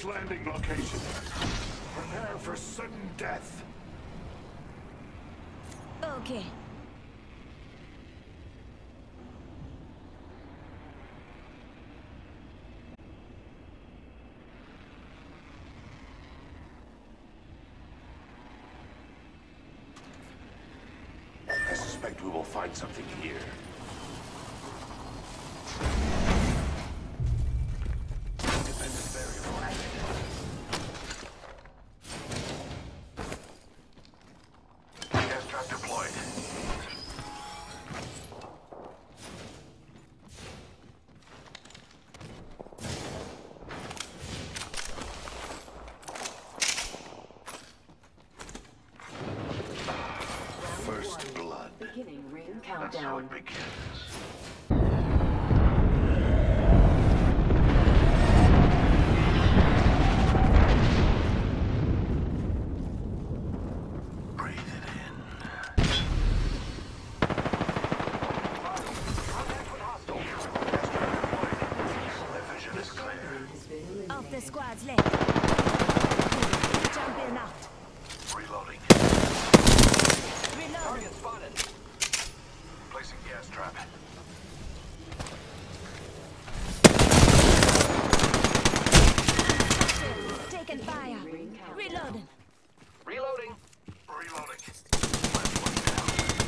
its landing location. Prepare for sudden death. Okay. I suspect we will find something here. Independent variable activated. Gas trap deployed. First blood. Beginning ring That's how countdown. it begins. Breathe it in. Contact with hostile. Gas trap deployed. Their vision is clear. Off the squad's left. Jump in out. Reloading. Reload. Target spotted. Placing gas trap. Taking fire. Reloading. Reloading. Reloading. Last one down.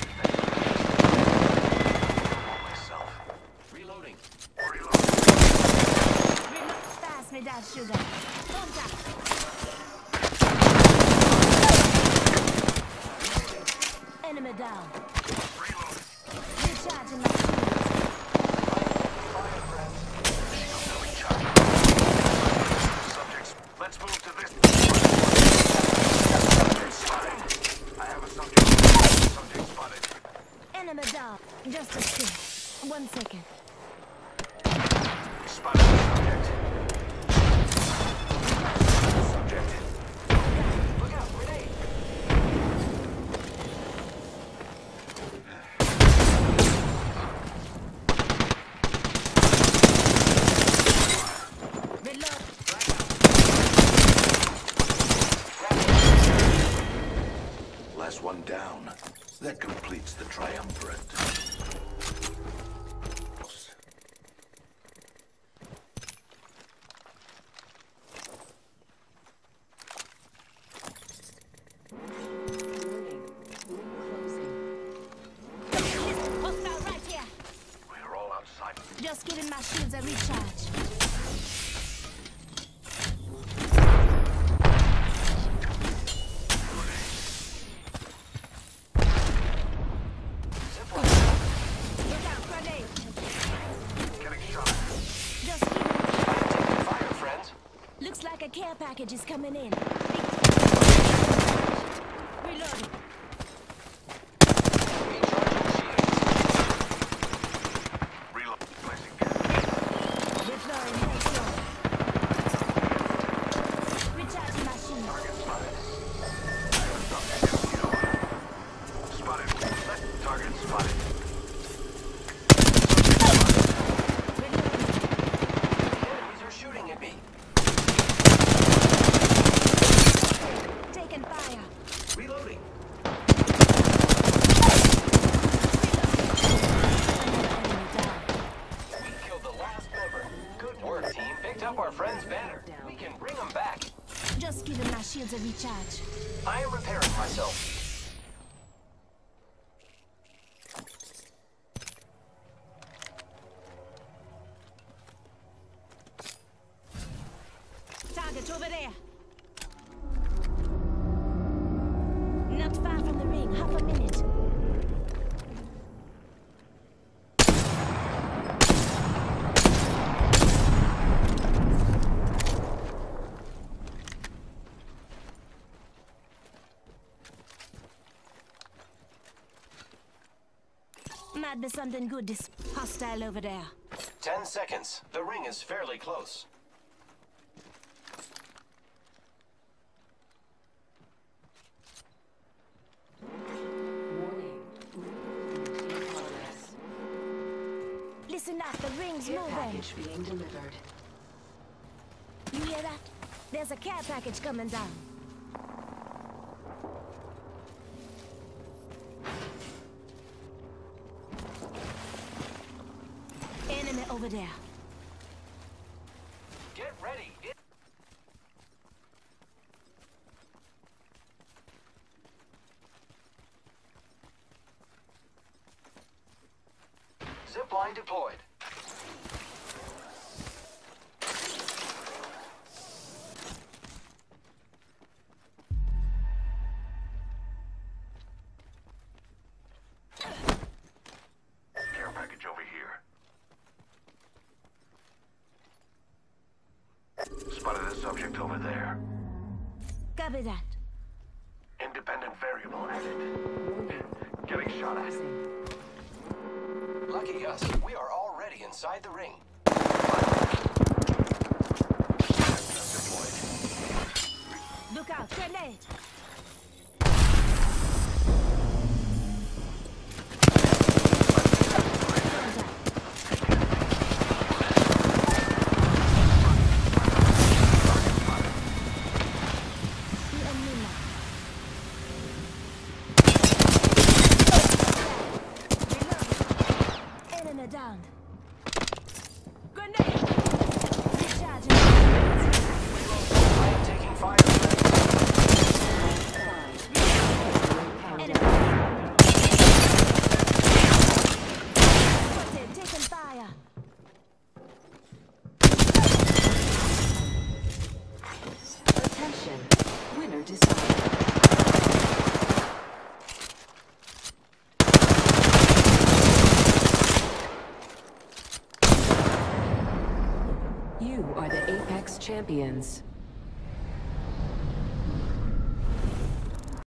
Myself. Reloading. Reloading. Reload. Pass me that sugar. Contact. Enemy down. Reloading. Recharging my shields. Fire friends. Shields are recharging. Subjects, let's move to this. Subject spotted. I have a subject. Subject spotted. Enemy down. Just a second. 1 second. Spotted the subject. Subject. Look out, grenade. Reload. Last one down. That completes the triumvirate. Hostile right here. We're all outside. Just giving my shields a recharge. Look out, grenade. Getting shot. Just give me. Taking fire, friends. Looks like a care package is coming in. Reloading. Reload. Placing gas. Deploying headshot. Recharging my shield. Target spotted. I have subject in view. Spotted. Target spotted. Enemies are shooting at me. Taking fire. Reloading. Enemy down. We killed the last member. Good work, team. Picked up our friend's banner. We can bring them back. Just giving my shields a recharge. I am repairing myself. Target over there. Not far from the ring. Half a minute. Might be something good this hostile over there. 10 seconds. The ring is fairly close. Warning. In progress. Listen up, the ring's Care moving. package being delivered. You hear that? There's a care package coming down. Enemy over there. Get ready. Zipline deployed. Care package over here. Spotted a subject over there. Copy that. Independent variable added. Getting shot at. Lucky us, we are already inside the ring. Look out, grenade! Enemy down. Grenade! Recharging. I am taking fire. Enemy. Spotted, taking fire. Attention. Winner decided. You are the Apex Champions.